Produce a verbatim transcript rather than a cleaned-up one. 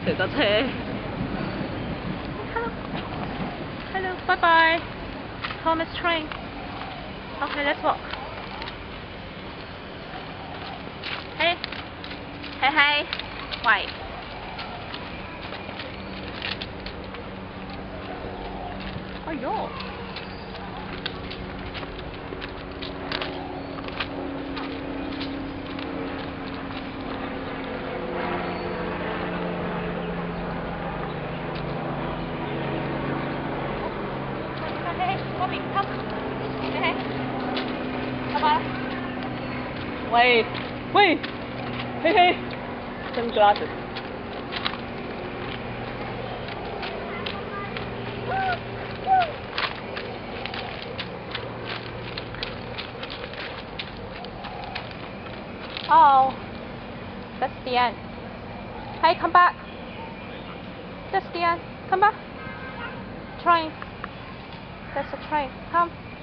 佢個車。Hello, hello, bye bye. Thomas train. Okay, let's walk. Hey, hey, hey. Why? Oh, yo. Bobby, come. Hey, hey. Come on. Wait, wait. Hey, hey. Sunglasses. Oh, that's the end. Hey, come back. That's the end. Come back. Train. That's the train. Come.